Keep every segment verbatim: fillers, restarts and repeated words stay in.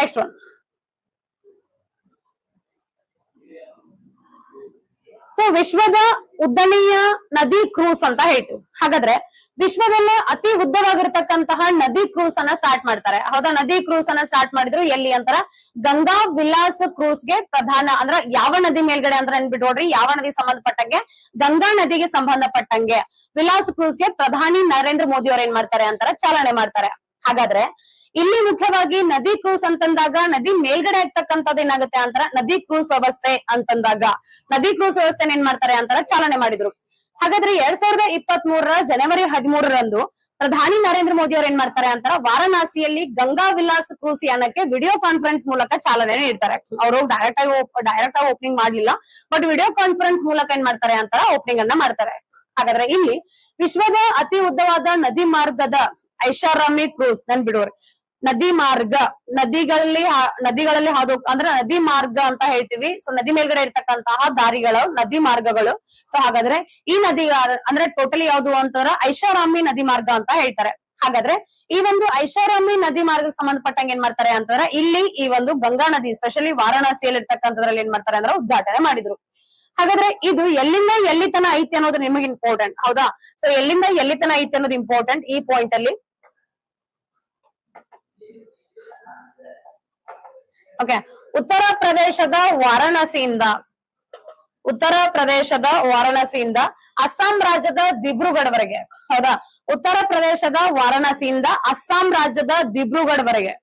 Next one. So ವಿಶ್ವದ ಉದ್ದನೆಯ ನದಿ ಕ್ರೂಸ್ ಅಂತ ಹೇಳ್ತೀವಿ. ಹಾಗಾದ್ರೆ ವಿಶ್ವದಲ್ಲೇ ಅತಿ ಉದ್ದವಾಗಿರ್ತಕ್ಕಂತಹ ನದಿ ಕ್ರೂಸ್ ಅನ್ನ ಸ್ಟಾರ್ಟ್ ಮಾಡ್ತಾರೆ. ಹೌದಾ, ನದಿ ಕ್ರೂಸ್ ಅನ್ನ ಸ್ಟಾರ್ಟ್ ಮಾಡಿದ್ರು ಎಲ್ಲಿ ಅಂತಾರ, ಗಂಗಾ ವಿಲಾಸ್ ಕ್ರೂಸ್ ಗೆ ಪ್ರಧಾನ ಅಂದ್ರ ಯಾವ ನದಿ ಮೇಲ್ಗಡೆ ಅಂತ ನೆನ್ಬಿಟ್ಟು ನೋಡ್ರಿ, ಯಾವ ನದಿ ಸಂಬಂಧಪಟ್ಟಂಗೆ, ಗಂಗಾ ನದಿಗೆ ಸಂಬಂಧಪಟ್ಟಂಗೆ ವಿಲಾಸ್ ಕ್ರೂಸ್ ಗೆ ಪ್ರಧಾನಿ ನರೇಂದ್ರ ಮೋದಿ ಅವ್ರು ಏನ್ ಮಾಡ್ತಾರೆ ಅಂತಾರ, ಚಾಲನೆ ಮಾಡ್ತಾರೆ. ಹಾಗಾದ್ರೆ ಇಲ್ಲಿ ಮುಖ್ಯವಾಗಿ ನದಿ ಕ್ರೂಸ್ ಅಂತಂದಾಗ ನದಿ ಮೇಲ್ಗಡೆ ಆಗ್ತಕ್ಕಂಥದ್ದು ಏನಾಗುತ್ತೆ ಅಂತಾರ, ನದಿ ಕ್ರೂಸ್ ವ್ಯವಸ್ಥೆ ಅಂತಂದಾಗ ನದಿ ಕ್ರೂಸ್ ವ್ಯವಸ್ಥೆ ಏನ್ ಮಾಡ್ತಾರೆ ಅಂತಾರ, ಚಾಲನೆ ಮಾಡಿದ್ರು. ಹಾಗಾದ್ರೆ ಎರಡ್ ಸಾವಿರದ ಇಪ್ಪತ್ತ್ ಮೂರರ ಜನವರಿ ಹದಿಮೂರರಂದು ಪ್ರಧಾನಿ ನರೇಂದ್ರ ಮೋದಿ ಅವ್ರು ಏನ್ ಮಾಡ್ತಾರೆ ಅಂತಾರ, ವಾರಣಾಸಿಯಲ್ಲಿ ಗಂಗಾ ವಿಲಾಸ್ ಕ್ರೂಸ್ ಯಾನಕ್ಕೆ ವಿಡಿಯೋ ಕಾನ್ಫರೆನ್ಸ್ ಮೂಲಕ ಚಾಲನೆ ನೀಡ್ತಾರೆ. ಅವರು ಡೈರೆಕ್ಟ್ ಆಗಿ ಡೈರೆಕ್ಟ್ ಆಗಿ ಓಪನಿಂಗ್ ಮಾಡ್ಲಿಲ್ಲ, ಬಟ್ ವಿಡಿಯೋ ಕಾನ್ಫರೆನ್ಸ್ ಮೂಲಕ ಏನ್ ಮಾಡ್ತಾರೆ ಅಂತಾರ, ಓಪನಿಂಗ್ ಅನ್ನ ಮಾಡ್ತಾರೆ. ಹಾಗಾದ್ರೆ ಇಲ್ಲಿ ವಿಶ್ವದ ಅತಿ ಉದ್ದವಾದ ನದಿ ಮಾರ್ಗದ ಐಷಾರಾಮಿ ಕ್ರೂಸ್ ನೆನ್ಬಿಡೋರಿ, ನದಿ ಮಾರ್ಗ, ನದಿಗಳಲ್ಲಿ ನದಿಗಳಲ್ಲಿ ಹಾದು ಅಂದ್ರೆ ನದಿ ಮಾರ್ಗ ಅಂತ ಹೇಳ್ತೀವಿ. ಸೊ ನದಿ ಮೇಲ್ಗಡೆ ಇರ್ತಕ್ಕಂತಹ ದಾರಿಗಳು ನದಿ ಮಾರ್ಗಗಳು. ಸೊ ಹಾಗಾದ್ರೆ ಈ ನದಿ ಅಂದ್ರೆ ಟೋಟಲಿ ಯಾವ್ದು ಅಂತಾರ, ಐಷಾರಾಮಿ ನದಿ ಮಾರ್ಗ ಅಂತ ಹೇಳ್ತಾರೆ. ಹಾಗಾದ್ರೆ ಈ ಒಂದು ಐಷಾರಾಮಿ ನದಿ ಮಾರ್ಗಕ್ಕೆ ಸಂಬಂಧಪಟ್ಟಂಗೆ ಏನ್ ಮಾಡ್ತಾರೆ ಅಂತಂದ್ರೆ, ಇಲ್ಲಿ ಈ ಒಂದು ಗಂಗಾ ನದಿ ಸ್ಪೆಷಲಿ ವಾರಣಾಸಿಯಲ್ಲಿ ಇರ್ತಕ್ಕಂಥದ್ರಲ್ಲಿ ಏನ್ ಮಾಡ್ತಾರೆ ಅಂದ್ರೆ ಉದ್ಘಾಟನೆ ಮಾಡಿದ್ರು. ಹಾಗಾದ್ರೆ ಇದು ಎಲ್ಲಿಂದ ಎಲ್ಲಿ ತನ ಐತಿ ಅನ್ನೋದು ನಿಮಗೆ ಇಂಪಾರ್ಟೆಂಟ್. ಹೌದಾ, ಸೊ ಎಲ್ಲಿಂದ ಎಲ್ಲಿ ತನ ಐತಿ ಅನ್ನೋದು ಇಂಪಾರ್ಟೆಂಟ್ ಈ ಪಾಯಿಂಟ್ ಅಲ್ಲಿ. ಓಕೆ, ಉತ್ತರ ಪ್ರದೇಶದ ವಾರಣಾಸಿಯಿಂದ ಉತ್ತರ ಪ್ರದೇಶದ ವಾರಣಾಸಿಯಿಂದ ಅಸ್ಸಾಂ ರಾಜ್ಯದ ದಿಬ್ರುಗಢ್ ವರೆಗೆ. ಹೌದಾ, ಉತ್ತರ ಪ್ರದೇಶದ ವಾರಣಾಸಿಯಿಂದ ಅಸ್ಸಾಂ ರಾಜ್ಯದ ದಿಬ್ರುಗಢ್ ವರೆಗೆ.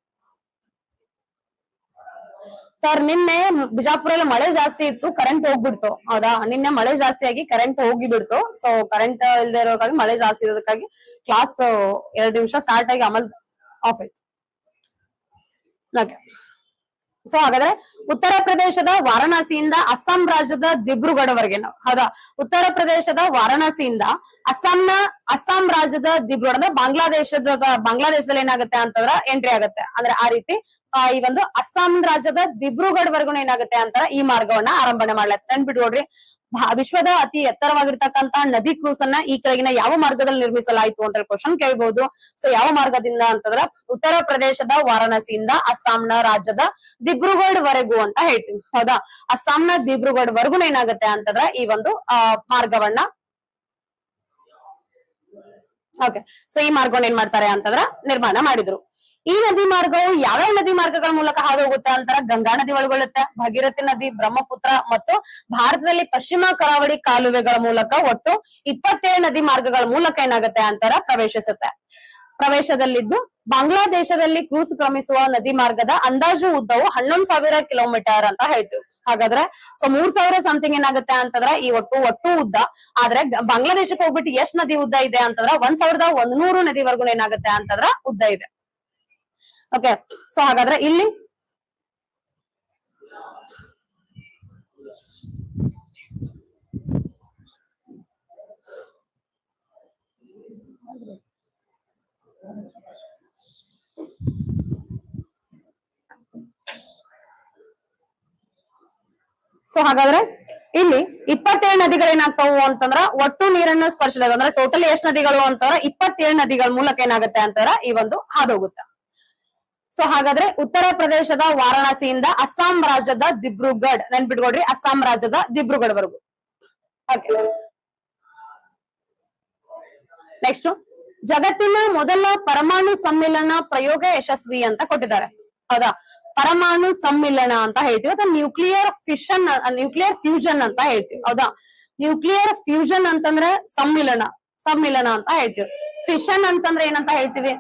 ಸರ್ ನಿನ್ನೆ ಬಿಜಾಪುರಲ್ಲಿ ಮಳೆ ಜಾಸ್ತಿ ಇತ್ತು, ಕರೆಂಟ್ ಹೋಗ್ಬಿಡ್ತು. ಹೌದಾ, ನಿನ್ನೆ ಮಳೆ ಜಾಸ್ತಿ ಆಗಿ ಕರೆಂಟ್ ಹೋಗಿ ಬಿಡ್ತು. ಸೊ ಕರೆಂಟ್ ಇಲ್ದೇ ಇರೋಕ್ಕಾಗಿ ಮಳೆ ಜಾಸ್ತಿ ಇರೋದಕ್ಕಾಗಿ ಕ್ಲಾಸ್ ಎರಡು ನಿಮಿಷ ಸ್ಟಾರ್ಟ್ ಆಗಿ ಆಮೇಲೆ ಆಫ್ ಆಯ್ತು. ಓಕೆ, ಸೊ ಹಾಗಾದ್ರೆ ಉತ್ತರ ಪ್ರದೇಶದ ವಾರಣಾಸಿಯಿಂದ ಅಸ್ಸಾಂ ರಾಜ್ಯದ ದಿಬ್ರುಗಢ್ ವರೆಗೆ ನಾವು. ಹೌದಾ, ಉತ್ತರ ಪ್ರದೇಶದ ವಾರಣಾಸಿಯಿಂದ ಅಸ್ಸಾಂನ ಅಸ್ಸಾಂ ರಾಜ್ಯದ ದಿಬ್ರುಗಢ್ ಅಂದ್ರೆ ಬಾಂಗ್ಲಾದೇಶದ ಬಾಂಗ್ಲಾದೇಶದಲ್ಲಿ ಏನಾಗುತ್ತೆ ಅಂತಂದ್ರ ಎಂಟ್ರಿ ಆಗುತ್ತೆ. ಅಂದ್ರೆ ಆ ರೀತಿ ಆ ಈ ಒಂದು ಅಸ್ಸಾಂ ರಾಜ್ಯದ ದಿಬ್ರುಗಢ್ ವರ್ಗು ಏನಾಗುತ್ತೆ ಅಂತಾರ ಈ ಮಾರ್ಗವನ್ನ ಆರಂಭನೆ ಮಾಡ್ಲತ್ತೆ. ನೆನ್ಬಿಟ್ಟು ನೋಡ್ರಿ, ವಿಶ್ವದ ಅತಿ ಎತ್ತರವಾಗಿರ್ತಕ್ಕಂತಹ ನದಿ ಕ್ರೂಸ್ ಅನ್ನ ಈ ಕೆಳಗಿನ ಯಾವ ಮಾರ್ಗದಲ್ಲಿ ನಿರ್ಮಿಸಲಾಯಿತು ಅಂತ ಕ್ವಶನ್ ಕೇಳ್ಬಹುದು. ಸೊ ಯಾವ ಮಾರ್ಗದಿಂದ ಅಂತಂದ್ರ ಉತ್ತರ ಪ್ರದೇಶದ ವಾರಣಾಸಿಯಿಂದ ಅಸ್ಸಾಂನ ರಾಜ್ಯದ ದಿಬ್ರುಗಢ್ ವರೆಗೂ ಅಂತ ಹೇಳ್ತೀವಿ. ಹೌದಾ, ಅಸ್ಸಾಂನ ದಿಬ್ರುಗಢ್ ವರ್ಗು ಏನಾಗುತ್ತೆ ಅಂತಂದ್ರ ಈ ಒಂದು ಆ ಮಾರ್ಗವನ್ನ ಓಕೆ ಸೊ ಈ ಮಾರ್ಗವನ್ನ ಏನ್ ಮಾಡ್ತಾರೆ ಅಂತಂದ್ರ ನಿರ್ಮಾಣ ಮಾಡಿದ್ರು. ಈ ನದಿ ಮಾರ್ಗವು ಯಾವ್ಯಾವ ನದಿ ಮಾರ್ಗಗಳ ಮೂಲಕ ಹಾದು ಹೋಗುತ್ತೆ ಅಂತಾರ, ಗಂಗಾ ನದಿ ಒಳಗೊಳ್ಳುತ್ತೆ, ಭಗೀರಥಿ ನದಿ, ಬ್ರಹ್ಮಪುತ್ರ ಮತ್ತು ಭಾರತದಲ್ಲಿ ಪಶ್ಚಿಮ ಕರಾವಳಿ ಕಾಲುವೆಗಳ ಮೂಲಕ ಒಟ್ಟು ಇಪ್ಪತ್ತೇಳು ನದಿ ಮಾರ್ಗಗಳ ಮೂಲಕ ಏನಾಗುತ್ತೆ ಅಂತಾರ ಪ್ರವೇಶಿಸುತ್ತೆ. ಪ್ರವೇಶದಲ್ಲಿದ್ದು ಬಾಂಗ್ಲಾದೇಶದಲ್ಲಿ ಕ್ರೂಸ್ ಕ್ರಮಿಸುವ ನದಿ ಮಾರ್ಗದ ಅಂದಾಜು ಉದ್ದವು ಹನ್ನೊಂದು ಸಾವಿರ ಕಿಲೋಮೀಟರ್ ಅಂತ ಹೇಳ್ತೀವಿ. ಹಾಗಾದ್ರೆ ಸೊ ಮೂರ್ ಸಾವಿರ ಸಮಥಿಂಗ್ ಏನಾಗುತ್ತೆ ಅಂತಂದ್ರ ಈ ಒಟ್ಟು ಒಟ್ಟು ಉದ್ದ. ಆದ್ರೆ ಬಾಂಗ್ಲಾದೇಶಕ್ಕೆ ಹೋಗ್ಬಿಟ್ಟು ಎಷ್ಟ್ ನದಿ ಉದ್ದ ಇದೆ ಅಂತಂದ್ರ ಒಂದ್ ಸಾವಿರದ ಒಂದ್ ನೂರು ನದಿವರೆಗೂ ಏನಾಗುತ್ತೆ ಅಂತಂದ್ರ ಉದ್ದ ಇದೆ. ಓಕೆ, ಸೊ ಹಾಗಾದ್ರೆ ಇಲ್ಲಿ ಸೊ ಹಾಗಾದ್ರೆ ಇಲ್ಲಿ ಇಪ್ಪತ್ತೇಳು ನದಿಗಳು ಏನಾಗ್ತಾವು ಅಂತಂದ್ರ ಒಟ್ಟು ನೀರನ್ನು ಸ್ಪರ್ಶಿಸೋದು. ಅಂದ್ರೆ ಟೋಟಲ್ ಎಷ್ಟ್ ನದಿಗಳು ಅಂತಂದ್ರ ಇಪ್ಪತ್ತೇಳು ನದಿಗಳ ಮೂಲಕ ಏನಾಗುತ್ತೆ ಅಂತಂದ್ರ ಈ ಒಂದು ಹಾದೋಗುತ್ತೆ. ಸೊ ಹಾಗಾದ್ರೆ ಉತ್ತರ ಪ್ರದೇಶದ ವಾರಣಾಸಿಯಿಂದ ಅಸ್ಸಾಂ ರಾಜ್ಯದ ದಿಬ್ರುಗಢ್ ನೆನ್ಪಿಟ್ಕೊಡ್ರಿ, ಅಸ್ಸಾಂ ರಾಜ್ಯದ ದಿಬ್ರುಗಢ್ ವರೆಗೂ. ಓಕೆ, ನೆಕ್ಸ್ಟ್ ಜಗತ್ತಿನ ಮೊದಲ ಪರಮಾಣು ಸಮ್ಮಿಲನ ಪ್ರಯೋಗ ಯಶಸ್ವಿ ಅಂತ ಕೊಟ್ಟಿದ್ದಾರೆ. ಹೌದಾ, ಪರಮಾಣು ಸಮ್ಮಿಲನ ಅಂತ ಹೇಳ್ತೀವಿ ಅಥವಾ ನ್ಯೂಕ್ಲಿಯರ್ ಫಿಷನ್ ನ್ಯೂಕ್ಲಿಯರ್ ಫ್ಯೂಷನ್ ಅಂತ ಹೇಳ್ತೀವಿ. ಹೌದಾ, ನ್ಯೂಕ್ಲಿಯರ್ ಫ್ಯೂಷನ್ ಅಂತಂದ್ರೆ ಸಮ್ಮಿಲನ ಸಮ್ಮಿಲನ ಅಂತ ಹೇಳ್ತೀವಿ. ಫಿಷನ್ ಅಂತಂದ್ರೆ ಏನಂತ ಹೇಳ್ತೀವಿ,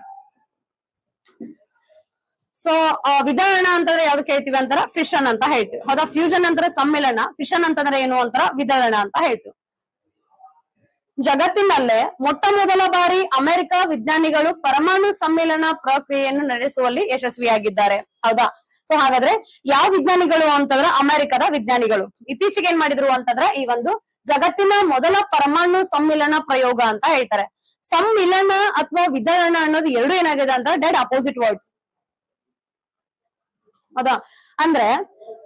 ಸೊ ವಿದಳನ ಅಂತಂದ್ರೆ ಯಾವ್ದಕ್ಕೆ ಹೇಳ್ತೀವಿ ಅಂತಾರ ಫಿಷನ್ ಅಂತ ಹೇಳ್ತೀವಿ. ಹೌದಾ, ಫ್ಯೂಷನ್ ಅಂದ್ರೆ ಸಮ್ಮಿಲನ, ಫಿಷನ್ ಅಂತಂದ್ರೆ ಏನು ಅಂತಾರ ವಿದಳನ ಅಂತ ಹೇಳ್ತೀವಿ. ಜಗತ್ತಿನಲ್ಲೇ ಮೊಟ್ಟ ಮೊದಲ ಬಾರಿ ಅಮೆರಿಕ ವಿಜ್ಞಾನಿಗಳು ಪರಮಾಣು ಸಮ್ಮಿಲನ ಪ್ರಕ್ರಿಯೆಯನ್ನು ನಡೆಸುವಲ್ಲಿ ಯಶಸ್ವಿಯಾಗಿದ್ದಾರೆ. ಹೌದಾ, ಸೊ ಹಾಗಾದ್ರೆ ಯಾವ ವಿಜ್ಞಾನಿಗಳು ಅಂತಂದ್ರೆ ಅಮೆರಿಕದ ವಿಜ್ಞಾನಿಗಳು ಇತ್ತೀಚೆಗೆ ಏನ್ ಮಾಡಿದ್ರು ಅಂತಂದ್ರೆ ಈ ಒಂದು ಜಗತ್ತಿನ ಮೊದಲ ಪರಮಾಣು ಸಮ್ಮಿಲನ ಪ್ರಯೋಗ ಅಂತ ಹೇಳ್ತಾರೆ. ಸಮ್ಮಿಲನ ಅಥವಾ ವಿದಳನ ಅನ್ನೋದು ಎರಡು ಏನಾಗಿದೆ ಅಂತ ಡೆಡ್ ಅಪೋಸಿಟ್ ವರ್ಡ್ಸ್. ಹೌದಾ, ಅಂದ್ರೆ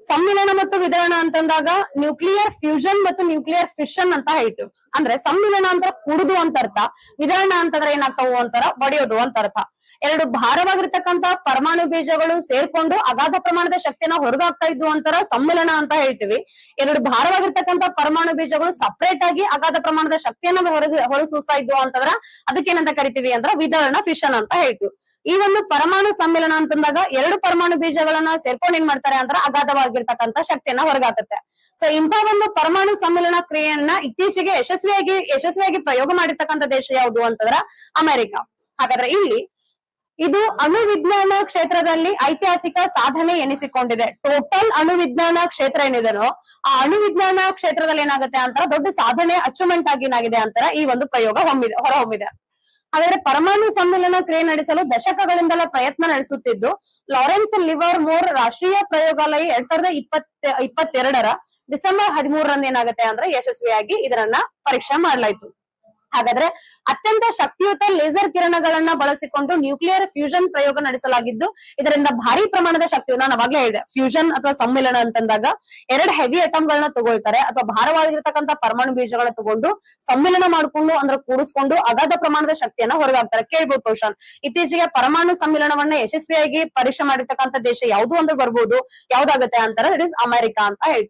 ಸಮ್ಮಿಲನ ಮತ್ತು ವಿದಳನ ಅಂತಂದಾಗ ನ್ಯೂಕ್ಲಿಯರ್ ಫ್ಯೂಷನ್ ಮತ್ತು ನ್ಯೂಕ್ಲಿಯರ್ ಫಿಷನ್ ಅಂತ ಹೇಳ್ತೀವಿ. ಅಂದ್ರೆ ಸಮ್ಮಿಲನ ಅಂತ ಕೂಡುದು ಅಂತ ಅರ್ಥ, ವಿದಳನ ಅಂತಂದ್ರೆ ಏನಾಗ್ತಾವು ಅಂತಾರ ಒಡೆಯೋದು ಅಂತ ಅರ್ಥ. ಎರಡು ಭಾರವಾಗಿರ್ತಕ್ಕಂತ ಪರಮಾಣು ಬೀಜಗಳು ಸೇರ್ಕೊಂಡು ಅಗಾಧ ಪ್ರಮಾಣದ ಶಕ್ತಿಯನ್ನ ಹೊರಗಾಗ್ತಾ ಇದ್ವು ಅಂತಾರ ಸಮ್ಮಿಲನ ಅಂತ ಹೇಳ್ತೀವಿ. ಎರಡು ಭಾರವಾಗಿರ್ತಕ್ಕಂತ ಪರಮಾಣು ಬೀಜಗಳು ಸಪರೇಟ್ ಆಗಿ ಅಗಾಧ ಪ್ರಮಾಣದ ಶಕ್ತಿಯನ್ನ ಹೊರಗೆ ಹೊರಸೂಸ್ತಾ ಇದ್ವು ಅಂತಂದ್ರ ಅದಕ್ಕೇನಂತ ಕರಿತೀವಿ ಅಂದ್ರ ವಿದಳನ ಫಿಷನ್ ಅಂತ ಹೇಳ್ತೀವಿ. ಈ ಒಂದು ಪರಮಾಣು ಸಮ್ಮಿಲನ ಅಂತಂದಾಗ ಎರಡು ಪರಮಾಣು ಬೀಜಗಳನ್ನ ಸೇರ್ಕೊಂಡು ಏನ್ ಮಾಡ್ತಾರೆ ಅಂದ್ರೆ ಅಗಾಧವಾಗಿರ್ತಕ್ಕಂಥ ಶಕ್ತಿಯನ್ನ ಹೊರಗಾಕತ್ತೆ. ಸೊ ಇಂಥ ಒಂದು ಪರಮಾಣು ಸಮ್ಮಿಲನ ಕ್ರಿಯೆಯನ್ನ ಇತ್ತೀಚೆಗೆ ಯಶಸ್ವಿಯಾಗಿ ಯಶಸ್ವಿಯಾಗಿ ಪ್ರಯೋಗ ಮಾಡಿರ್ತಕ್ಕಂಥ ದೇಶ ಯಾವುದು ಅಂತಂದ್ರ ಅಮೆರಿಕ. ಹಾಗಾದ್ರೆ ಇಲ್ಲಿ ಇದು ಅಣು ವಿಜ್ಞಾನ ಕ್ಷೇತ್ರದಲ್ಲಿ ಐತಿಹಾಸಿಕ ಸಾಧನೆ ಎನಿಸಿಕೊಂಡಿದೆ. ಟೋಟಲ್ ಅಣು ವಿಜ್ಞಾನ ಕ್ಷೇತ್ರ ಏನಿದೆನೋ ಆ ಅಣು ವಿಜ್ಞಾನ ಕ್ಷೇತ್ರದಲ್ಲಿ ಏನಾಗುತ್ತೆ ಅಂತಾರ ದೊಡ್ಡ ಸಾಧನೆ ಅಚೀವ್ಮೆಂಟ್ ಆಗಿ ಏನಾಗಿದೆ ಅಂತಾರ ಈ ಒಂದು ಪ್ರಯೋಗ ಹೊಮ್ಮಿದೆ ಹೊರ ಹೊಮ್ಮಿದೆ. ಹಾಗಾದ್ರೆ ಪರಮಾಣು ಸಮ್ಮಿಲನ ಕ್ರಿಯೆ ನಡೆಸಲು ದಶಕಗಳಿಂದಲೇ ಪ್ರಯತ್ನ ನಡೆಸುತ್ತಿದ್ದು ಲಾರೆನ್ಸ್ ಲಿವರ್ ಮೋರ್ ರಾಷ್ಟ್ರೀಯ ಪ್ರಯೋಗಾಲಯ ಎರಡ್ ಸಾವಿರದ ಇಪ್ಪತ್ತ ಇಪ್ಪತ್ತೆರಡರ ಡಿಸೆಂಬರ್ ಹದಿಮೂರರಂದು ಏನಾಗುತ್ತೆ ಅಂದ್ರೆ ಯಶಸ್ವಿಯಾಗಿ ಇದನ್ನ ಪರೀಕ್ಷೆ ಮಾಡಲಾಯಿತು. ಹಾಗಾದ್ರೆ ಅತ್ಯಂತ ಶಕ್ತಿಯುತ ಲೇಸರ್ ಕಿರಣಗಳನ್ನ ಬಳಸಿಕೊಂಡು ನ್ಯೂಕ್ಲಿಯರ್ ಫ್ಯೂಷನ್ ಪ್ರಯೋಗ ನಡೆಸಲಾಗಿದ್ದು ಇದರಿಂದ ಭಾರಿ ಪ್ರಮಾಣದ ಶಕ್ತಿ, ನಾನು ಅವಾಗ್ಲೇ ಹೇಳಿದೆ ಫ್ಯೂಷನ್ ಅಥವಾ ಸಮ್ಮಿಲನ ಅಂತಂದಾಗ ಎರಡು ಹೆವಿ ಅಟಮ್ ಗಳನ್ನ ತಗೊಳ್ತಾರೆ ಅಥವಾ ಭಾರವಾಗಿರ್ತಕ್ಕಂಥ ಪರಮಾಣು ಬೀಜಗಳನ್ನ ತಗೊಂಡು ಸಮ್ಮಿಲನ ಮಾಡ್ಕೊಂಡು ಅಂದ್ರೆ ಕೂಡಿಸ್ಕೊಂಡು ಅಗಾಧ ಪ್ರಮಾಣದ ಶಕ್ತಿಯನ್ನ ಹೊರಗಾಗ್ತಾರೆ. ಕೇಳ್ಬೋದು ಕ್ವಶನ್, ಇತ್ತೀಚೆಗೆ ಪರಮಾಣು ಸಮ್ಮಿಲನವನ್ನ ಯಶಸ್ವಿಯಾಗಿ ಪರೀಕ್ಷೆ ಮಾಡಿರ್ತಕ್ಕಂಥ ದೇಶ ಯಾವುದು ಅಂದ್ರೆ ಬರ್ಬೋದು, ಯಾವ್ದಾಗತ್ತೆ ಅಂತಾರೆ ಇಟ್ ಇಸ್ ಅಮೆರಿಕ ಅಂತ ಹೇಳ್ತೀವಿ.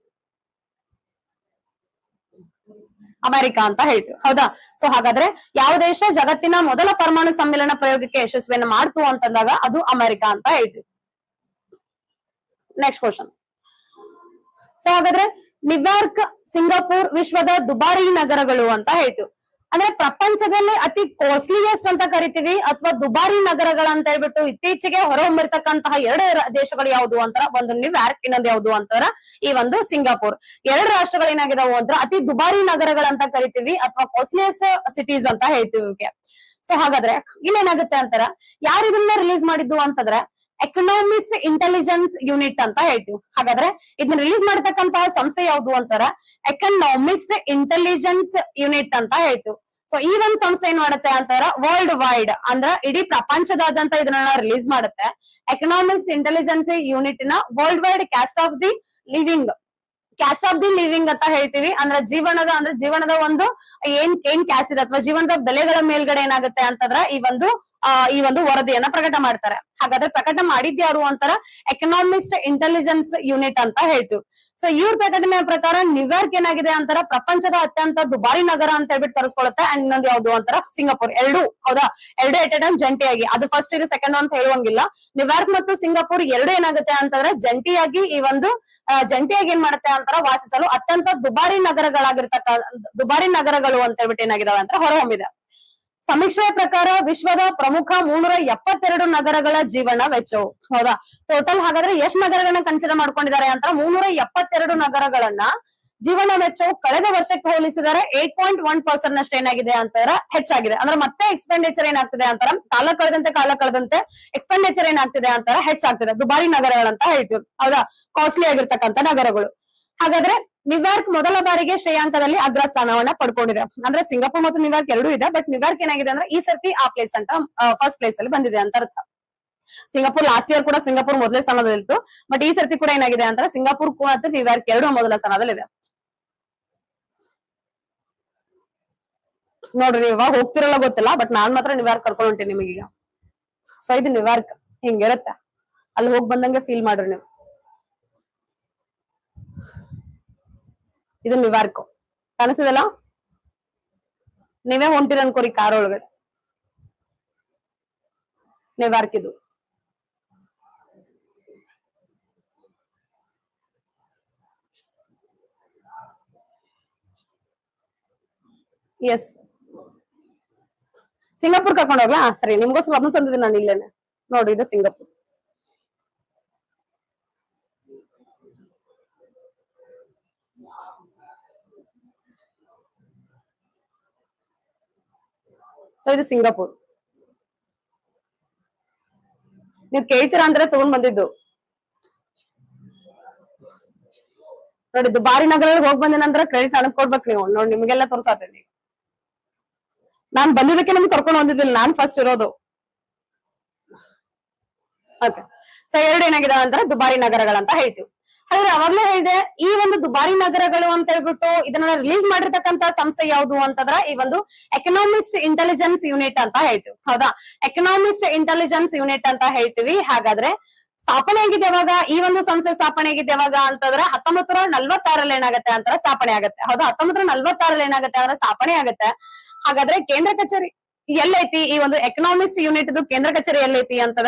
ಅಮೆರಿಕ ಅಂತ ಹೇಳ್ತೀವಿ, ಹೌದಾ? ಸೊ ಹಾಗಾದ್ರೆ ಯಾವ ದೇಶ ಜಗತ್ತಿನ ಮೊದಲ ಪರಮಾಣು ಸಮ್ಮಿಲನ ಪ್ರಯೋಗಕ್ಕೆ ಯಶಸ್ವಿಯನ್ನು ಮಾಡ್ತು ಅಂತಂದಾಗ ಅದು ಅಮೆರಿಕ ಅಂತ ಹೇಳ್ತೀವಿ. Next question. ಸೊ ಹಾಗಾದ್ರೆ ನ್ಯೂಯಾರ್ಕ್, ಸಿಂಗಾಪುರ್ ವಿಶ್ವದ ದುಬಾರಿ ನಗರಗಳು ಅಂತ ಹೇಳ್ತೀವಿ. ಅಂದ್ರೆ ಪ್ರಪಂಚದಲ್ಲಿ ಅತಿ ಕಾಸ್ಟ್ಲಿಯೆಸ್ಟ್ ಅಂತ ಕರಿತೀವಿ ಅಥವಾ ದುಬಾರಿ ನಗರಗಳಂತ ಹೇಳ್ಬಿಟ್ಟು ಇತ್ತೀಚೆಗೆ ಹೊರಹೊಮ್ಮಿರ್ತಕ್ಕಂತಹ ಎರಡು ದೇಶಗಳು ಯಾವುದು ಅಂತಾರ, ಒಂದು ನ್ಯೂಯಾರ್ಕ್, ಇನ್ನೊಂದು ಯಾವುದು ಅಂತಾರ ಈ ಒಂದು ಸಿಂಗಾಪುರ್. ಎರಡು ರಾಷ್ಟ್ರಗಳು ಏನಾಗಿದಾವು ಅಂದ್ರ ಅತಿ ದುಬಾರಿ ನಗರಗಳಂತ ಕರಿತೀವಿ ಅಥವಾ ಕಾಸ್ಟ್ಲಿಯೆಸ್ಟ್ ಸಿಟೀಸ್ ಅಂತ ಹೇಳ್ತೀವಿ. ಸೊ ಹಾಗಾದ್ರೆ ಇಲ್ಲೇನಾಗುತ್ತೆ ಅಂತಾರ, ಯಾರು ಇದನ್ನ ರಿಲೀಸ್ ಮಾಡಿದ್ದು ಅಂತಂದ್ರೆ ಎಕನಾಮಿಸ್ಟ್ ಇಂಟೆಲಿಜೆನ್ಸ್ ಯೂನಿಟ್ ಅಂತ ಹೇಳ್ತೀವಿ. ಹಾಗಾದ್ರೆ ಇದನ್ನ ರಿಲೀಸ್ ಮಾಡತಕ್ಕಂತಹ ಸಂಸ್ಥೆ ಯಾವುದು ಅಂತಾರ ಎಕನಾಮಿಸ್ಟ್ ಇಂಟೆಲಿಜೆನ್ಸ್ ಯೂನಿಟ್ ಅಂತ ಹೇಳ್ತೀವಿ. ಸೊ ಈ ಒಂದ್ ಸಂಸ್ಥೆ ಏನ್ ಮಾಡುತ್ತೆ ಅಂತಾರ ವರ್ಲ್ಡ್ ವೈಡ್ ಅಂದ್ರ ಇಡೀ ಪ್ರಪಂಚದಾದ್ಯಂತ ಇದನ್ನ ರಿಲೀಸ್ ಮಾಡುತ್ತೆ. ಎಕನಾಮಿಸ್ಟ್ ಇಂಟೆಲಿಜೆನ್ಸ್ ಯೂನಿಟ್ ನ world wide cost of the living cost of the living ಅಂತ ಹೇಳ್ತೀವಿ. ಅಂದ್ರೆ ಜೀವನದ ಅಂದ್ರೆ ಜೀವನದ ಒಂದು ಏನ್ ಏನ್ ಕ್ಯಾಸ್ಟ್ ಇದೆ ಅಥವಾ ಜೀವನದ ಬೆಲೆಗಳ ಮೇಲ್ಗಡೆ ಏನಾಗುತ್ತೆ ಅಂತಂದ್ರ ಈ ಒಂದು ಆ ಈ ಒಂದು ವರದಿಯನ್ನ ಪ್ರಕಟ ಮಾಡ್ತಾರೆ. ಹಾಗಾದ್ರೆ ಪ್ರಕಟ ಮಾಡಿದ್ಯಾರು ಅಂತಾರ ಎಕನಾಮಿಸ್ಟ್ ಇಂಟೆಲಿಜೆನ್ಸ್ ಯೂನಿಟ್ ಅಂತ ಹೇಳ್ತೀವಿ. ಸೊ ಇವ್ರ ಪ್ರಕಟಣೆಯ ಪ್ರಕಾರ ನ್ಯೂಯಾರ್ಕ್ ಏನಾಗಿದೆ ಅಂತಾರ ಪ್ರಪಂಚದ ಅತ್ಯಂತ ದುಬಾರಿ ನಗರ ಅಂತ ಹೇಳ್ಬಿಟ್ಟು ಕರೆಸ್ಕೊಳುತ್ತೆ. ಅಂಡ್ ಇನ್ನೊಂದು ಯಾವ್ದು ಅಂತಾರ ಸಿಂಗಾಪುರ್. ಎರಡು ಹೌದಾ, ಎರಡು ಎಟ್ ಎ ಟೈಮ್ ಜಂಟಿಯಾಗಿ, ಅದು ಫಸ್ಟ್ ಇದು ಸೆಕೆಂಡ್ ಅಂತ ಹೇಳುವಂಗಿಲ್ಲ. ನ್ಯೂಯಾರ್ಕ್ ಮತ್ತು ಸಿಂಗಾಪುರ್ ಎರಡು ಏನಾಗುತ್ತೆ ಅಂತಂದ್ರೆ ಜಂಟಿಯಾಗಿ ಈ ಒಂದು ಜಂಟಿಯಾಗಿ ಏನ್ ಮಾಡುತ್ತೆ ಅಂತಾರ ವಾಸಿಸಲು ಅತ್ಯಂತ ದುಬಾರಿ ನಗರಗಳಾಗಿರ್ತಕ್ಕ ದುಬಾರಿ ನಗರಗಳು ಅಂತ ಹೇಳ್ಬಿಟ್ಟು ಏನಾಗಿದಾವೆ ಅಂತ ಹೊರಹೊಮ್ಮಿದೆ. ಸಮೀಕ್ಷೆಯ ಪ್ರಕಾರ ವಿಶ್ವದ ಪ್ರಮುಖ ಮುನ್ನೂರ ಎಪ್ಪತ್ತೆರಡು ನಗರಗಳ ಜೀವನ ವೆಚ್ಚವು, ಹೌದಾ, ಟೋಟಲ್ ಹಾಗಾದ್ರೆ ಎಷ್ಟು ನಗರಗಳನ್ನ ಕನ್ಸಿಡರ್ ಮಾಡ್ಕೊಂಡಿದ್ದಾರೆ ಅಂತ ಮುನ್ನೂರ ಎಪ್ಪತ್ತೆರಡು ನಗರಗಳನ್ನ ಜೀವನ ವೆಚ್ಚವು ಕಳೆದ ವರ್ಷಕ್ಕೆ ಹೋಲಿಸಿದರೆ ಏಟ್ ಪಾಯಿಂಟ್ ಒನ್ ಪರ್ಸೆಂಟ್ ನಷ್ಟು ಏನಾಗಿದೆ ಅಂತಾರ ಹೆಚ್ಚಾಗಿದೆ. ಅಂದ್ರೆ ಮತ್ತೆ ಎಕ್ಸ್ಪೆಂಡಿಚರ್ ಏನಾಗ್ತಿದೆ ಅಂತಾರ ಕಾಲ ಕಳೆದಂತೆ ಕಾಲ ಕಳೆದಂತೆ ಎಕ್ಸ್ಪೆಂಡಿಚರ್ ಏನಾಗ್ತಿದೆ ಅಂತಾರ ಹೆಚ್ಚಾಗ್ತಿದೆ. ದುಬಾರಿ ನಗರಗಳಂತ ಹೇಳ್ತೀವಿ, ಹೌದಾ, ಕಾಸ್ಟ್ಲಿ ಆಗಿರ್ತಕ್ಕಂಥ ನಗರಗಳು. ಹಾಗಾದ್ರೆ ನ್ಯೂಯಾರ್ಕ್ ಮೊದಲ ಬಾರಿಗೆ ಶ್ರೇಯಾಂಕದಲ್ಲಿ ಅಗ್ರ ಸ್ಥಾನವನ್ನ ಪಡ್ಕೊಂಡಿದೆ. ಅಂದ್ರೆ ಸಿಂಗಾಪುರ್ ಮತ್ತು ನ್ಯೂಯಾರ್ಕ್ ಎರಡೂ ಇದೆ, ಬಟ್ ನ್ಯೂಯಾರ್ಕ್ ಏನಾಗಿದೆ ಅಂದ್ರೆ ಈ ಸರ್ತಿ ಆ ಪ್ಲೇಸ್ ಅಂತ ಫಸ್ಟ್ ಪ್ಲೇಸ್ ಅಲ್ಲಿ ಬಂದಿದೆ ಅಂತ ಅರ್ಥ. ಸಿಂಗಾಪುರ್ ಲಾಸ್ಟ್ ಇಯರ್ ಕೂಡ ಸಿಂಗಾಪುರ್ ಮೊದಲೇ ಸ್ಥಾನದಲ್ಲಿತ್ತು, ಬಟ್ ಈ ಸರ್ತಿ ಕೂಡ ಏನಾಗಿದೆ ಅಂತ ಸಿಂಗಾಪುರ್ ಮತ್ತು ನ್ಯೂಯಾರ್ಕ್ ಎರಡು ಮೊದಲ ಸ್ಥಾನದಲ್ಲಿದೆ. ನೋಡ್ರಿ ಇವಾಗ ಹೋಗ್ತಿರಲ್ಲ ಗೊತ್ತಿಲ್ಲ, ಬಟ್ ನಾನ್ ಮಾತ್ರ ನ್ಯೂಯಾರ್ಕ್ ಕರ್ಕೊಂಡು ಹೊಂಟೀನಿ ನಿಮಗೀಗ. ಸೊ ಇದು ನ್ಯೂಯಾರ್ಕ್ ಹಿಂಗಿರುತ್ತೆ, ಅಲ್ಲಿ ಹೋಗಿ ಬಂದಂಗೆ ಫೀಲ್ ಮಾಡ್ರಿ ನೀವು. ಇದು ನ್ಯೂಯಾರ್ಕ್ ಕಾಣಿಸಿದಲ್ಲ, ನೀವೇ ಹೊಂಟಿರ ಅನ್ಕೋರಿ ಕಾರ್ ಒಳಗಡೆ. ನ್ಯೂಯಾರ್ಕ್ ಇದು. ಎಸ್, ಸಿಂಗಾಪುರ್ ಕರ್ಕೊಂಡು ಹೋಗ್ಲಾ? ಸರಿ, ನಿಮ್ಗೋಸ್ಕರ ಅದನ್ನ ತಂದಿದ್ದೀನಿ ನಾನು ಇಲ್ಲೇನೆ. ನೋಡಿ ಇದು ಸಿಂಗಾಪುರ್. ಸೊ ಇದು ಸಿಂಗಾಪುರ್. ನೀವು ಕೇಳ್ತೀರಾ ಅಂದ್ರೆ ತಗೊಂಡ್ ಬಂದಿದ್ದು ನೋಡಿ. ದುಬಾರಿ ನಗರಗಳಿಗೆ ಹೋಗಿ ಬಂದ ನಂತರ ಕ್ರೆಡಿಟ್ ನನಗ್ ಕೊಡ್ಬೇಕು ನೀವು. ನೋಡಿ ನಿಮ್ಗೆಲ್ಲ ತೋರ್ಸಾತೀನಿ. ನಾನ್ ಬಂದಿದ್ದಕ್ಕೆ ನಿಮ್ಗೆ ಕರ್ಕೊಂಡು ಬಂದಿದ್ದಿಲ್ಲ, ನಾನ್ ಫಸ್ಟ್ ಇರೋದು. ಓಕೆ, ಸೊ ಎರಡು ಏನಾಗಿದೆ ಅಂತಾರೆ ದುಬಾರಿ ನಗರಗಳಂತ ಹೇಳ್ತೀವಿ. ಹಾಗಾದ್ರೆ ಅವಾಗ್ಲೇ ಹೇಳಿದೆ ಈ ಒಂದು ದುಬಾರಿ ನಗರಗಳು ಅಂತ ಹೇಳ್ಬಿಟ್ಟು ಇದನ್ನ ರಿಲೀಸ್ ಮಾಡಿರ್ತಕ್ಕಂತ ಸಂಸ್ಥೆ ಯಾವುದು ಅಂತಂದ್ರ ಈ ಒಂದು ಎಕನಾಮಿಸ್ಟ್ ಇಂಟೆಲಿಜೆನ್ಸ್ ಯೂನಿಟ್ ಅಂತ ಹೇಳ್ತೀವಿ. ಹೌದಾ, ಎಕನಾಮಿಸ್ಟ್ ಇಂಟೆಲಿಜೆನ್ಸ್ ಯೂನಿಟ್ ಅಂತ ಹೇಳ್ತೀವಿ. ಹಾಗಾದ್ರೆ ಸ್ಥಾಪನೆ ಆಗಿದೆ ಯಾವಾಗ, ಈ ಒಂದು ಸಂಸ್ಥೆ ಸ್ಥಾಪನೆ ಆಗಿದೆ ಯಾವಾಗ ಅಂತಂದ್ರೆ ಹತ್ತೊಂಬತ್ ನೂರ ನಲ್ವತ್ತಾರಲ್ಲಿ ಏನಾಗುತ್ತೆ ಅಂತಾರೆ ಸ್ಥಾಪನೆ ಆಗುತ್ತೆ. ಹೌದಾ, ಹತ್ತೊಂಬತ್ ನೂರ ನಲ್ವತ್ತಾರಲ್ಲಿ ಏನಾಗುತ್ತೆ ಅಂದ್ರೆ ಸ್ಥಾಪನೆ ಆಗುತ್ತೆ. ಹಾಗಾದ್ರೆ ಕೇಂದ್ರ ಕಚೇರಿ ಎಲ್ಲೈತಿ ಈ ಒಂದು ಎಕನಾಮಿಸ್ಟ್ ಯೂನಿಟ್ ಕೇಂದ್ರ ಕಚೇರಿ ಎಲ್ಲೈತಿ ಅಂತಂದ್ರ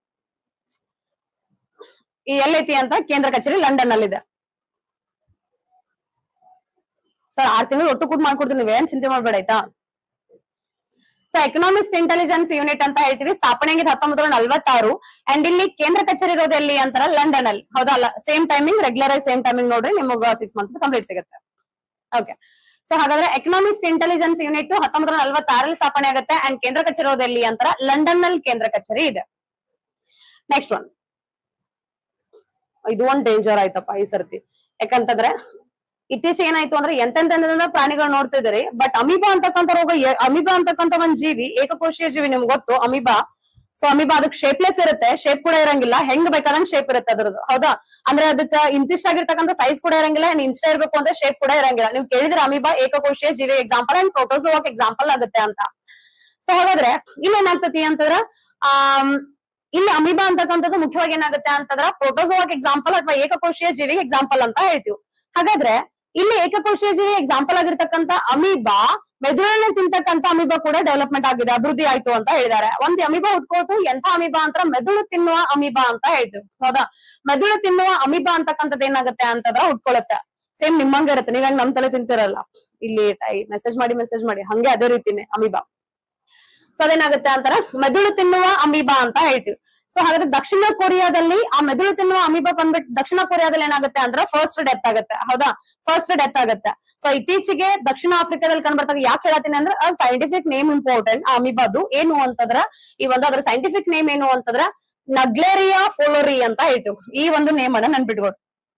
ಈ ಎಲ್ಲೈತಿ ಅಂತ ಕೇಂದ್ರ ಕಚೇರಿ ಲಂಡನ್ ನಲ್ಲಿದೆ. ಸರ್ ಆರ್ ತಿಂಗಳು ಒಟ್ಟು ಕೂಟ್ ಮಾಡ್ಕೊಡ್ತೀನಿ, ನೀವೇನ್ ಚಿಂತೆ ಮಾಡ್ಬೇಡ ಆಯ್ತಾ. ಸೊ ಎಕನಾಮಿಸ್ಟ್ ಇಂಟೆಲಿಜೆನ್ಸ್ ಯೂನಿಟ್ ಅಂತ ಹೇಳ್ತೀವಿ. ಸ್ಥಾಪನೆ ಆಗಿದೆ ಹತ್ತೊಂಬತ್ ನೂರ ನಲ್ವತ್ತಾರು ಅಂಡ್ ಇಲ್ಲಿ ಕೇಂದ್ರ ಕಚೇರಿ ಇರೋದು ಎಲ್ಲಿ ಅಂತಾರ ಲಂಡನ್ ಅಲ್ಲಿ. ಹೌದಾ, ಸೇಮ್ ಟೈಮಿಂಗ್ ರೆಗ್ಯುಲರ್ ಆಗಿ ಸೇಮ್ ಟೈಮಿಂಗ್ ನೋಡ್ರಿ ನಿಮಗ ಸಿಕ್ಸ್ ಮಂತ್ಸ್ ಕಂಪ್ಲೀಟ್ ಸಿಗುತ್ತೆ. ಓಕೆ, ಸೊ ಹಾಗಾದ್ರೆ ಎಕನಾಮಿಸ್ಟ್ ಇಂಟೆಲಿಜೆನ್ಸ್ ಯೂನಿಟ್ ಹತ್ತೊಂಬತ್ ನೂರ ನಲ್ವತ್ತಾರಲ್ಲಿ ಸ್ಥಾಪನೆ ಆಗುತ್ತೆ ಅಂಡ್ ಕೇಂದ್ರ ಕಚೇರಿ ಇರೋದು ಎಲ್ಲಿ ಅಂತಾರ ಲಂಡನ್ ನಲ್ಲಿ ಕೇಂದ್ರ ಕಚೇರಿ ಇದೆ. ನೆಕ್ಸ್ಟ್ ಒನ್, ಇದು ಒಂದ್ ಡೇಂಜರ್ ಆಯ್ತಪ್ಪ ಈ ಸರ್ತಿ. ಯಾಕಂತಂದ್ರೆ ಇತ್ತೀಚೆಗೆ ಏನಾಯ್ತು ಅಂದ್ರೆ ಎಂತೆಂತ ಪ್ರಾಣಿಗಳು ನೋಡ್ತಿದ್ರಿ, ಬಟ್ ಅಮೀಬಾ ಅಂತಕ್ಕಂಥ ರೋಗ, ಅಮೀಬಾ ಅಂತಕ್ಕಂಥ ಒಂದ್ ಜೀವಿ ಏಕಕೋಶೀಯ ಜೀವಿ, ನಿಮ್ಗೆ ಗೊತ್ತು ಅಮೀಬಾ. ಸೊ ಅಮೀಬಾ ಅದಕ್ಕೆ ಶೇಪ್ಲೆಸ್ ಇರುತ್ತೆ, ಶೇಪ್ ಕೂಡ ಇರಂಗಿಲ್ಲ, ಹೆಂಗ್ ಬೇಕಾದಂಗ್ ಶೇಪ್ ಇರುತ್ತೆ ಅದ್ರದ್ದು. ಹೌದಾ, ಅಂದ್ರೆ ಅದಕ್ಕೆ ಇಂತಿಷ್ಟ ಆಗಿರ್ತಕ್ಕಂಥ ಸೈಜ್ ಕೂಡ ಇರಂಗಿಲ್ಲ, ಇಷ್ಟ ಇರ್ಬೇಕು ಅಂದ್ರೆ ಶೇಪ್ ಕೂಡ ಇರಂಗಿಲ್ಲ. ನೀವು ಕೇಳಿದ್ರೆ ಅಮೀಬಾ ಏಕಕೋಶೀಯ ಜೀವಿ ಎಕ್ಸಾಂಪಲ್ ಅಂಡ್ ಪ್ರೋಟೋಜೋವಾಕ್ ಎಕ್ಸಾಂಪಲ್ ಆಗುತ್ತೆ ಅಂತ. ಸೊ ಹಾಗಾದ್ರೆ ಇಲ್ಲಿ ಏನಾಗ್ತತಿ ಅಂತಂದ್ರ ಆ ಇಲ್ಲಿ ಅಮೀಬಾ ಅಂತಕ್ಕಂಥದ್ದು ಮುಖ್ಯವಾಗಿ ಏನಾಗುತ್ತೆ ಅಂತಂದ್ರ ಪ್ರೋಟೋಜೋವಾಕ್ ಎಕ್ಸಾಂಪಲ್ ಅಥವಾ ಏಕಕೋಶೀಯ ಜೀವಿ ಎಕ್ಸಾಂಪಲ್ ಅಂತ ಹೇಳ್ತೀವಿ. ಹಾಗಾದ್ರೆ ಇಲ್ಲಿ ಏಕಕೋಶೀಯ ಜೀವಿ ಎಕ್ಸಾಂಪಲ್ ಆಗಿರ್ತಕ್ಕಂಥ ಅಮೀಬಾ ಮೆದುಳನ್ನ ತಿಂತಕ್ಕಂಥ ಅಮೀಬಾ ಕೂಡ ಡೆವಲಪ್ಮೆಂಟ್ ಆಗಿದೆ, ಅಭಿವೃದ್ಧಿ ಆಯ್ತು ಅಂತ ಹೇಳಿದ್ದಾರೆ. ಒಂದ್ ಅಮೀಬಾ ಉಟ್ಕೋತು, ಎಂಥ ಅಮೀಬಾ ಅಂತ ಮೆದುಳು ತಿನ್ನುವ ಅಮೀಬಾ ಅಂತ ಹೇಳ್ತೀವಿ. ಹೌದಾ, ಮೆದುಳು ತಿನ್ನುವ ಅಮೀಬಾ ಅಂತಕ್ಕಂಥದ್ದು ಏನಾಗುತ್ತೆ ಅಂತಂದ್ರ ಉಟ್ಕೊಳ್ಳುತ್ತೆ. ಸೇಮ್ ನಿಮ್ಮಂಗ ಇರುತ್ತೆ, ನೀವ್ ಹೆಂಗ್ ನಮ್ ತಲೆ ತಿಂತಿರಲ್ಲ, ಇಲ್ಲಿ ಮೆಸೇಜ್ ಮಾಡಿ ಮೆಸೇಜ್ ಮಾಡಿ ಹಂಗೆ ಅದೇ ರೀತಿನೇ ಅಮೀಬಾ. ಸೊ ಅದೇನಾಗುತ್ತೆ ಅಂತಾರ ಮೆದುಳು ತಿನ್ನುವ ಅಮೀಬಾ ಅಂತ ಹೇಳ್ತೀವಿ. ಸೊ ಹಾಗಾದ್ರೆ ದಕ್ಷಿಣ ಕೊರಿಯಾದಲ್ಲಿ ಆ ಮೆದುಳು ತಿನ್ನುವ ಅಮೀಬಾ ಬಂದ್ಬಿಟ್ಟು ದಕ್ಷಿಣ ಕೊರಿಯಾದಲ್ಲಿ ಏನಾಗುತ್ತೆ ಅಂದ್ರೆ ಫಸ್ಟ್ ಡೆತ್ ಆಗುತ್ತೆ. ಹೌದಾ, ಫಸ್ಟ್ ಡೆತ್ ಆಗುತ್ತೆ. ಸೊ ಇತ್ತೀಚೆಗೆ ದಕ್ಷಿಣ ಆಫ್ರಿಕಾದಲ್ಲಿ ಕಂಡ್ಬರ್ತಾಗ ಯಾಕೆ ಹೇಳತ್ತೀನಿ ಅಂದ್ರೆ ಸೈಂಟಿಫಿಕ್ ನೇಮ್ ಇಂಪಾರ್ಟೆಂಟ್. ಆ ಅಮೀಬಾದು ಏನು ಅಂತಂದ್ರ ಈ ಒಂದು ಅದ್ರ ಸೈಂಟಿಫಿಕ್ ನೇಮ್ ಏನು ಅಂತಂದ್ರ ನಗ್ಲೇರಿಯಾ ಫೋಲೋರಿ ಅಂತ ಹೇಳ್ತೀವಿ. ಈ ಒಂದು ನೇಮ್ ಅನ್ನ ನೆನ್ಪಿಟ್ಕೊಡು.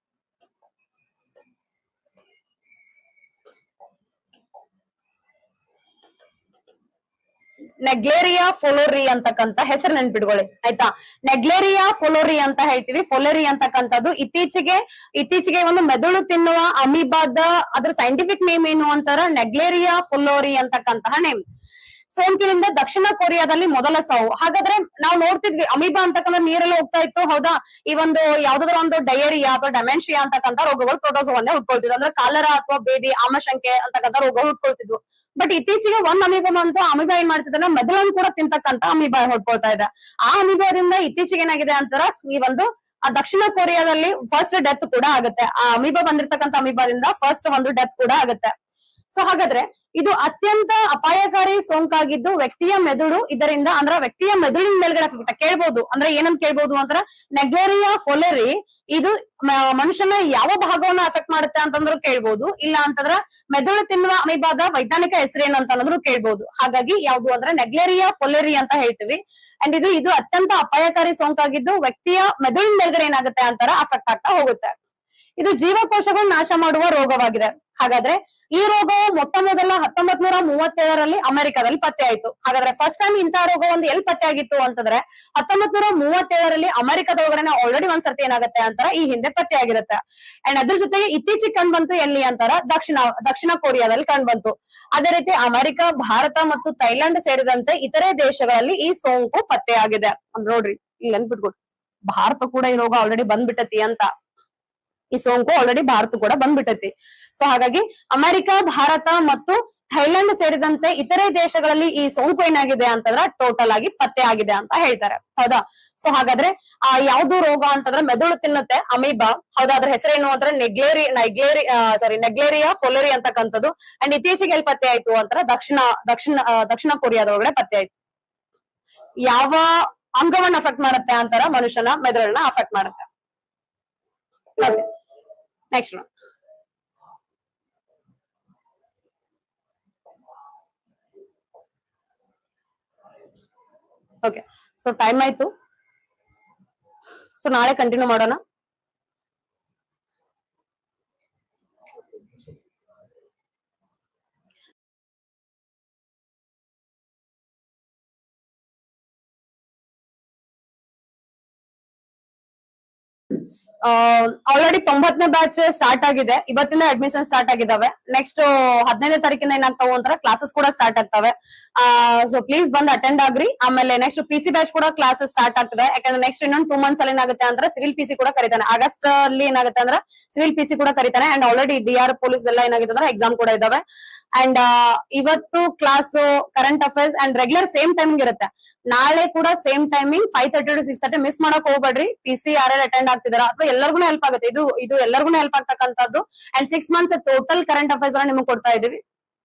ನೆಗ್ಲೇರಿಯಾ ಫೋಲೋರಿ ಅಂತಕ್ಕಂಥ ಹೆಸರು ನೆನ್ಪಿಟ್ಕೊಳ್ಳಿ ಆಯ್ತಾ. ನೆಗ್ಲೇರಿಯಾ ಫೋಲೋರಿ ಅಂತ ಹೇಳ್ತೀವಿ. ಫೋಲೋರಿ ಅಂತಕ್ಕಂಥದ್ದು ಇತ್ತೀಚೆಗೆ ಇತ್ತೀಚೆಗೆ ಒಂದು ಮೆದುಳು ತಿನ್ನುವ ಅಮೀಬಾದ ಅದ್ರ ಸೈಂಟಿಫಿಕ್ ನೇಮ್ ಏನು ಅಂತಾರ ನೆಗ್ಲೇರಿಯಾ ಫೋಲೋರಿ ಅಂತಕ್ಕಂತಹ ನೇಮ್. ಸೋಂಕಿನಿಂದ ದಕ್ಷಿಣ ಕೊರಿಯಾದಲ್ಲಿ ಮೊದಲ ಸಾವು. ಹಾಗಾದ್ರೆ ನಾವು ನೋಡ್ತಿದ್ವಿ ಅಮೀಬಾ ಅಂತಕ್ಕಂಥ ನೀರೆಲ್ಲ ಹೋಗ್ತಾ ಇತ್ತು. ಹೌದಾ, ಈ ಒಂದು ಯಾವ್ದಾದ್ರು ಒಂದು ಡಯರಿಯಾ ಅಥವಾ ಡೆಮೆನ್ಷಿಯಾ ಅಂತಕ್ಕಂಥ ರೋಗಗಳು ಪ್ರೋಟೋಸೋವನ್ನೇ ಉಟ್ಕೊಳ್ತಿದ್ವು. ಅಂದ್ರೆ ಕಾಲರಾ ಅಥವಾ ಬೇದಿ ಆಮಶಂಕೆ ಅಂತಕ್ಕಂಥ ರೋಗಗಳು ಉಟ್ಕೊಳ್ತಿದ್ವು. ಬಟ್ ಇತ್ತೀಚೆಗೆ ಒಂದ್ ಅಮೀಬಾ ಬಂತು. ಅಮೀಬಾ ಏನ್ ಮಾಡ್ತಿದ್ರೆ ಮೆದುಳನ್ನು ಕೂಡ ತಿಂತಕ್ಕಂತ ಅಮೀಬಾ ಹೊಡ್ಕೊಳ್ತಾ ಇದೆ. ಆ ಅಮೀಬಾದಿಂದ ಇತ್ತೀಚೆಗೆ ಏನಾಗಿದೆ ಅಂತಾರ ಈ ಒಂದು ಆ ದಕ್ಷಿಣ ಕೊರಿಯಾದಲ್ಲಿ ಫಸ್ಟ್ ಡೆತ್ ಕೂಡ ಆಗುತ್ತೆ. ಆ ಅಮೀಬಾ ಬಂದಿರ್ತಕ್ಕಂಥ ಅಮೀಬಾದಿಂದ ಫಸ್ಟ್ ಒಂದು ಡೆತ್ ಕೂಡ ಆಗುತ್ತೆ. ಸೊ ಹಾಗಾದ್ರೆ ಇದು ಅತ್ಯಂತ ಅಪಾಯಕಾರಿ ಸೋಂಕಾಗಿದ್ದು ವ್ಯಕ್ತಿಯ ಮೆದುಳು ಇದರಿಂದ ಅಂದ್ರ ವ್ಯಕ್ತಿಯ ಮೆದುಳಿನ ಮೇಲ್ಗಡೆ ಎಫೆಕ್ಟ್ ಕೇಳ್ಬೋದು. ಅಂದ್ರೆ ಏನಂತ ಕೇಳ್ಬೋದು ಅಂದ್ರ ನೆಗ್ಲೇರಿಯಾ ಫೋಲೆರಿ ಇದು ಮನುಷ್ಯನ ಯಾವ ಭಾಗವನ್ನ ಎಫೆಕ್ಟ್ ಮಾಡುತ್ತೆ ಅಂತಂದ್ರು ಕೇಳ್ಬೋದು. ಇಲ್ಲ ಅಂತಂದ್ರ ಮೆದುಳು ತಿನ್ನುವ ಅಮೀಬಾದ ವೈಜ್ಞಾನಿಕ ಹೆಸರೇನು ಅಂತ ಅನ್ನೋದ್ರು ಕೇಳ್ಬೋದು. ಹಾಗಾಗಿ ಯಾವ್ದು ಅಂದ್ರೆ ನೆಗ್ಲೇರಿಯಾ ಫೋಲೆರಿ ಅಂತ ಹೇಳ್ತೀವಿ. ಅಂಡ್ ಇದು ಇದು ಅತ್ಯಂತ ಅಪಾಯಕಾರಿ ಸೋಂಕಾಗಿದ್ದು ವ್ಯಕ್ತಿಯ ಮೆದುಳಿನ ಮೇಲ್ಗಡೆ ಏನಾಗುತ್ತೆ ಅಂತಾರ ಅಫೆಕ್ಟ್ ಆಗ್ತಾ ಹೋಗುತ್ತೆ. ಇದು ಜೀವಕೋಶಗಳು ನಾಶ ಮಾಡುವ ರೋಗವಾಗಿದೆ. ಹಾಗಾದ್ರೆ ಈ ರೋಗವು ಮೊಟ್ಟ ಮೊದಲ ಹತ್ತೊಂಬತ್ ನೂರ ಮೂವತ್ತೇಳರಲ್ಲಿ ಅಮೆರಿಕದಲ್ಲಿ ಪತ್ತೆ ಆಯ್ತು. ಹಾಗಾದ್ರೆ ಫಸ್ಟ್ ಟೈಮ್ ಇಂತಹ ರೋಗ ಒಂದು ಎಲ್ಲಿ ಪತ್ತೆ ಆಗಿತ್ತು ಅಂತಂದ್ರೆ ಹತ್ತೊಂಬತ್ ನೂರ ಮೂವತ್ತೇಳರಲ್ಲಿ ಅಮೆರಿಕದೊಳಗಡೆ ಆಲ್ರೆಡಿ ಒಂದ್ಸರ್ತಿ ಏನಾಗುತ್ತೆ ಅಂತಾರ ಈ ಹಿಂದೆ ಪತ್ತೆ ಆಗಿರುತ್ತೆ. ಅಂಡ್ ಅದ್ರ ಜೊತೆಗೆ ಇತ್ತೀಚೆಗೆ ಕಂಡು ಬಂತು ಎಲ್ಲಿ ಅಂತಾರ ದಕ್ಷಿಣ ದಕ್ಷಿಣ ಕೊರಿಯಾದಲ್ಲಿ ಕಂಡು ಬಂತು. ಅದೇ ರೀತಿ ಅಮೆರಿಕ, ಭಾರತ ಮತ್ತು ಥೈಲ್ಯಾಂಡ್ ಸೇರಿದಂತೆ ಇತರೆ ದೇಶಗಳಲ್ಲಿ ಈ ಸೋಂಕು ಪತ್ತೆ ಆಗಿದೆ. ನೋಡ್ರಿ ಇಲ್ಲಿ ನೆನ್ಪಿಟ್ಕೊಡ್ರಿ, ಭಾರತ ಕೂಡ ಈ ರೋಗ ಆಲ್ರೆಡಿ ಬಂದ್ಬಿಟ್ಟತಿ ಅಂತ. ಈ ಸೋಂಕು ಆಲ್ರೆಡಿ ಭಾರತ ಕೂಡ ಬಂದ್ಬಿಟ್ಟೈತಿ. ಸೊ ಹಾಗಾಗಿ ಅಮೆರಿಕ, ಭಾರತ ಮತ್ತು ಥೈಲ್ಯಾಂಡ್ ಸೇರಿದಂತೆ ಇತರೆ ದೇಶಗಳಲ್ಲಿ ಈ ಸೋಂಕು ಏನಾಗಿದೆ ಅಂತಂದ್ರೆ ಟೋಟಲ್ ಆಗಿ ಪತ್ತೆ ಆಗಿದೆ ಅಂತ ಹೇಳ್ತಾರೆ. ಹೌದಾ, ಸೊ ಹಾಗಾದ್ರೆ ಆ ಯಾವ್ದು ರೋಗ ಅಂತಂದ್ರೆ ಮೆದುಳು ತಿನ್ನುತ್ತೆ ಅಮೀಬಾ. ಹೌದಾ, ಅದ್ರ ಹೆಸರೇನು ಅಂದ್ರೆ ನೆಗ್ಲೇರಿ ನೈಗ್ಲೇರಿ ಸಾರಿ ನೆಗ್ಲೇರಿಯಾ ಫೋಲೆರಿ ಅಂತಕ್ಕಂಥದ್ದು. ಅಂಡ್ ಇತ್ತೀಚೆಗೆ ಎಲ್ಲಿ ಪತ್ತೆ ಆಯ್ತು ಅಂತಾರೆ ದಕ್ಷಿಣ ದಕ್ಷಿಣ ದಕ್ಷಿಣ ಕೊರಿಯಾದೊಳಗಡೆ ಪತ್ತೆ ಆಯ್ತು. ಯಾವ ಅಂಗವನ್ನ ಅಫೆಕ್ಟ್ ಮಾಡುತ್ತೆ ಅಂತಾರ ಮನುಷ್ಯನ ಮೆದುಳನ್ನ ಅಫೆಕ್ಟ್ ಮಾಡುತ್ತೆ. Next one, okay. So time ಆಯ್ತು. ಸೊ ನಾಳೆ ಕಂಟಿನ್ಯೂ ಮಾಡೋಣ. ಆಲ್ರೆಡಿ ತೊಂಬತ್ತನೇ ಬ್ಯಾಚ್ ಸ್ಟಾರ್ಟ್ ಆಗಿದೆ, ಇವತ್ತಿಂದ ಅಡ್ಮಿಷನ್ ಸ್ಟಾರ್ಟ್ ಆಗಿದಾವೆ. ನೆಕ್ಸ್ಟ್ ಹದಿನೈದನೇ ತಾರೀಕಿಂದ ಏನಾಗ್ತಾವ ಅಂತಾರೆ ಕ್ಲಾಸಸ್ ಕೂಡ ಸ್ಟಾರ್ಟ್ ಆಗ್ತವೆ. ಸೊ ಪ್ಲೀಸ್ ಬಂದ್ ಅಟೆಂಡ್ ಆಗ್ರಿ. ಆಮೇಲೆ ನೆಕ್ಸ್ಟ್ ಪಿ ಸಿ ಬ್ಯಾಚ್ ಕೂಡ ಕ್ಲಾಸಸ್ ಸ್ಟಾರ್ಟ್ ಆಗ್ತದೆ. ಯಾಕಂದ್ರೆ ನೆಕ್ಸ್ಟ್ ಇನ್ನೊಂದು ಟೂ ಮಂತ್ಸ್ ಅಲ್ಲಿ ಏನಾಗುತ್ತೆ ಅಂದ್ರೆ ಸಿವಿಲ್ ಪಿ ಸಿ ಕೂಡ ಕರೀತಾನೆ. ಆಗಸ್ಟ್ ಅಲ್ಲಿ ಏನಾಗುತ್ತೆ ಅಂದ್ರೆ ಸಿವಿಲ್ ಪಿ ಸಿ ಕೂಡ ಕರೀತಾನೆ. And already D R police ಎಲ್ಲ ಏನಾಗಿದೆ ಅಂದ್ರೆ ಎಕ್ಸಾಮ್ ಕೂಡ ಇದಾವೆ. ಅಂಡ್ ಇವತ್ತು class current affairs and regular same timing ಇರುತ್ತೆ. ನಾಳೆ ಕೂಡ same timing five thirty to six thirty miss ಮಾಡಕ್ ಹೋಗ್ಬೇಡ್ರಿ. ಪಿ ಸಿ ಯಾರ್ಯಾರು ಅಟೆಂಡ್ ಆಗ್ತಿದಾರ ಅಥವಾ ಎಲ್ಲರಿಗೂ ಹೆಲ್ಪ್ ಆಗುತ್ತೆ. ಇದು ಇದು ಎಲ್ಲರಿಗೂ ಹೆಲ್ಪ್ ಆಗ್ತಕ್ಕಂಥದ್ದು. And six months total current affairs ಅನ್ನ ನಿಮ್ಗೆ ಕೊಡ್ತಾ ಇದೀವಿ.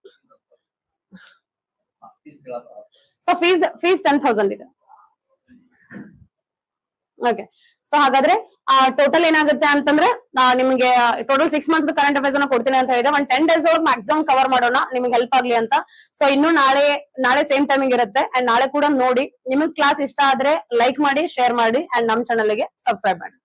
So fees fees ten thousand ಇದೆ. ಓಕೆ, ಸೊ ಹಾಗಾದ್ರೆ ಟೋಟಲ್ ಏನಾಗುತ್ತೆ ಅಂತಂದ್ರೆ ನಿಮಗೆ total six months current affairs ಅನ್ನ ಕೊಡ್ತೀನಿ ಅಂತ ಹೇಳಿದೆ. ಒಂದ್ ಟೆನ್ ಡೇಸ್ ಒಳಗೆ ಮ್ಯಾಕ್ಸಿಮಮ್ ಕವರ್ ಮಾಡೋಣ, ನಿಮ್ಗೆ ಹೆಲ್ಪ್ ಆಗ್ಲಿ ಅಂತ. ಸೊ ಇನ್ನು ನಾಳೆ ನಾಳೆ ಸೇಮ್ ಟೈಮಿಂಗ್ ಇರುತ್ತೆ. ಅಂಡ್ ನಾಳೆ ಕೂಡ ನೋಡಿ. ನಿಮಗ್ ಕ್ಲಾಸ್ ಇಷ್ಟ ಆದ್ರೆ ಲೈಕ್ ಮಾಡಿ, ಶೇರ್ ಮಾಡಿ ಅಂಡ್ ನಮ್ ಚಾನಲ್ ಗೆ ಸಬ್ಸ್ಕ್ರೈಬ್ ಮಾಡಿ.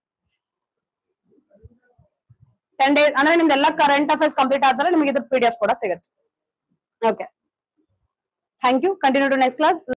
ಟೆನ್ ಡೇಸ್ ಅಂದ್ರೆ ನಿಮ್ದೆಲ್ಲ ಕರೆಂಟ್ ಅಫೇರ್ಸ್ ಕಂಪ್ಲೀಟ್ ಆದ್ರೆ ನಿಮಗೆ ಇದ್ರ ಪಿ ಡಿ ಎಫ್ ಕೂಡ ಸಿಗುತ್ತೆ. Okay, thank you. Continue to next class.